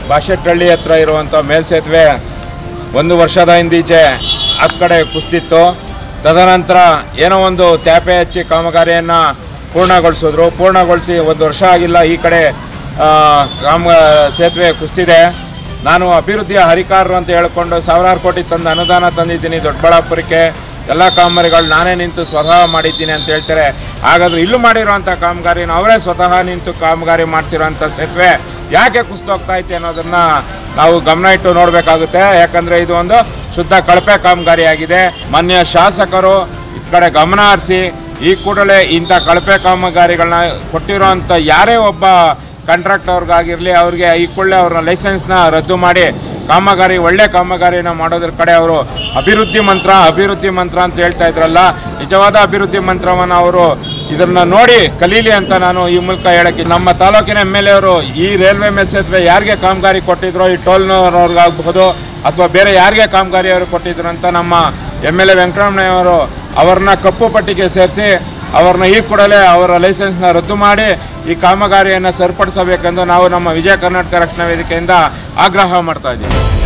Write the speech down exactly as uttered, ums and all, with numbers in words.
ಬಾಶೆಟ್ಟಹಳ್ಳಿ ಹತ್ರ ಇರುವಂಥ ಮೇಲ್ಸೇತುವೆ ಒಂದು ವರ್ಷದ ಹಿಂದೀಚೆ ಹತ್ತು ಕಡೆ ಕುಸಿದಿತ್ತು. ತದನಂತರ ಏನೋ ಒಂದು ತ್ಯಾಪೆ ಹಚ್ಚಿ ಕಾಮಗಾರಿಯನ್ನು ಪೂರ್ಣಗೊಳಿಸಿದ್ರು. ಪೂರ್ಣಗೊಳಿಸಿ ಒಂದು ವರ್ಷ ಆಗಿಲ್ಲ, ಈ ಕಡೆ ಕಾಮ ಸೇತುವೆ ಕುಸಿದಿದೆ. ನಾನು ಅಭಿವೃದ್ಧಿಯ ಹರಿಕಾರರು ಅಂತ ಹೇಳಿಕೊಂಡು ಸಾವಿರಾರು ಕೋಟಿ ತಂದು ಅನುದಾನ ತಂದಿದ್ದೀನಿ ದೊಡ್ಡಬಳ್ಳಾಪುರಕ್ಕೆ. ಎಲ್ಲ ಕಾಮಗಾರಿಗಳು ನಾನೇ ನಿಂತು ಸ್ವತಃ ಮಾಡಿದ್ದೀನಿ ಅಂತ ಹೇಳ್ತಾರೆ. ಹಾಗಾದ್ರೆ ಇಲ್ಲೂ ಮಾಡಿರೋಂಥ ಕಾಮಗಾರಿನ ಅವರೇ ಸ್ವತಃ ನಿಂತು ಕಾಮಗಾರಿ ಮಾಡ್ತಿರೋಂಥ ಸೇತುವೆ ಯಾಕೆ ಕುಸಿದೋಗ್ತಾ ಐತೆ ಅನ್ನೋದನ್ನು ನಾವು ಗಮನ ಇಟ್ಟು ನೋಡಬೇಕಾಗುತ್ತೆ. ಯಾಕಂದರೆ ಇದು ಒಂದು ಶುದ್ಧ ಕಳಪೆ ಕಾಮಗಾರಿ ಆಗಿದೆ. ಮಾನ್ಯ ಶಾಸಕರು ಈ ಕಡೆ ಗಮನ ಹರಿಸಿ ಈ ಕೂಡಲೇ ಇಂಥ ಕಳಪೆ ಕಾಮಗಾರಿಗಳನ್ನ ಕೊಟ್ಟಿರೋಂಥ ಯಾರೇ ಒಬ್ಬ ಕಾಂಟ್ರಾಕ್ಟರ್ಗಾಗಿರಲಿ ಅವ್ರಿಗೆ ಈ ಕೂಡಲೇ ಅವ್ರ ಲೈಸೆನ್ಸ್ನ ರದ್ದು ಮಾಡಿ ಕಾಮಗಾರಿ ಒಳ್ಳೆ ಕಾಮಗಾರಿನ ಮಾಡೋದ್ರ ಕಡೆ ಅವರು ಅಭಿವೃದ್ಧಿ ಮಂತ್ರ ಅಭಿವೃದ್ಧಿ ಮಂತ್ರ ಅಂತ ಹೇಳ್ತಾ ಇದ್ರಲ್ಲ, ನಿಜವಾದ ಅಭಿವೃದ್ಧಿ ಮಂತ್ರವನ್ನು ಅವರು ಇದನ್ನು ನೋಡಿ ಕಲೀಲಿ ಅಂತ ನಾನು ಈ ಮೂಲಕ ಹೇಳಕ್ಕೆ. ನಮ್ಮ ತಾಲೂಕಿನ ಎಮ್ ಎಲ್ ಎ ಅವರು ಈ ರೈಲ್ವೆ ಮೇಲ್ಸೇತುವೆ ಯಾರಿಗೆ ಕಾಮಗಾರಿ ಕೊಟ್ಟಿದ್ರು, ಈ ಟೋಲ್ನವ್ರಿಗಾಗಬಹುದು ಅಥವಾ ಬೇರೆ ಯಾರಿಗೆ ಕಾಮಗಾರಿ ಅವರು ಕೊಟ್ಟಿದ್ರು ಅಂತ ನಮ್ಮ ಎಮ್ ಎಲ್ ಎ ವೆಂಕಟರಮಣಯ್ಯವರು ಅವ್ರನ್ನ ಕಪ್ಪು ಪಟ್ಟಿಗೆ ಸೇರಿಸಿ ಅವ್ರನ್ನ ಈ ಕೂಡಲೇ ಅವರ ಲೈಸೆನ್ಸ್ನ ರದ್ದು ಮಾಡಿ ಈ ಕಾಮಗಾರಿಯನ್ನು ಸರಿಪಡಿಸಬೇಕೆಂದು ನಾವು ನಮ್ಮ ವಿಜಯ ಕರ್ನಾಟಕ ರಕ್ಷಣಾ ವೇದಿಕೆಯಿಂದ ಆಗ್ರಹ ಮಾಡ್ತಾ ಇದ್ದೀವಿ.